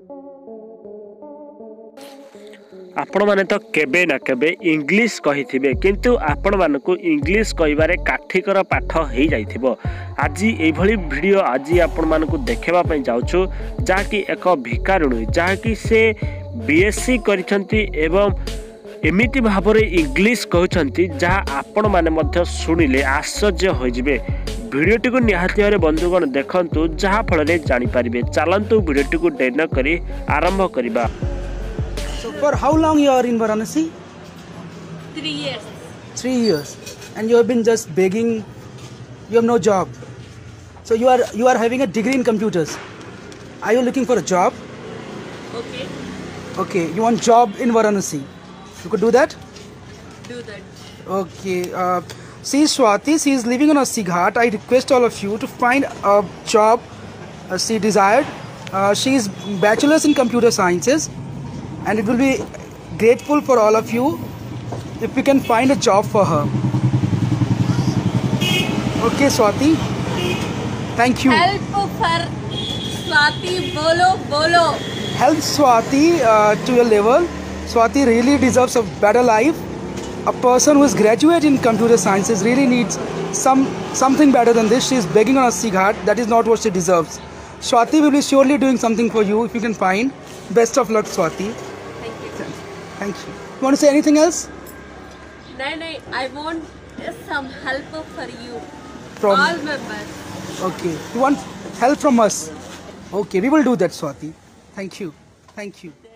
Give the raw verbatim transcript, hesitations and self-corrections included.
आपण माने तो केबे ना केबे इंग्लिश कहिथिबे किंतु आपण मानकु इंग्लिश कहिबारे काठिकर पाठ हेई जाइथिबो। आज एई भली वीडियो आज आपण मानकु देखेबा पई जाउछु जाकी एक भिकारुणी जाकी से बीएससी करिसंती एवं एमिति भाबरे इंग्लिश कहउछंती जहा आपण माने मध्य सुनिले आश्चर्य होई जिवे। वीडियोटी को निहाती भारे बंधुगण देखंतु जहा फलरे जानि परिबे। चलंतु वीडियोटी को देर न करी आरंभ करिबा। So for how long you are in Varanasi? Three years. Three years. And you have been just begging, you have no job. So you are you are having a degree in computers. Are you looking for a job? Okay. Okay, you want job in Varanasi. You could do that? Do that. Okay. Uh, see Swati, she is living on a Sighat. I request all of you to find a job uh, she desired. Uh, she is bachelor's in computer sciences. And it will be grateful for all of you if we can find a job for her. Okay, Swati. Thank you. Help for Swati, bolo, bolo. Help Swati uh, to your level. Swati really deserves a better life. A person who is graduate in computer sciences really needs some something better than this. She is begging on a Sighat. That is not what she deserves. Swati will be surely doing something for you if you can find. Best of luck, Swati. Thank you. You want to say anything else? No, no, I want some help for you. From all members. Okay. You want help from us? Okay, we will do that, Swati. Thank you. Thank you.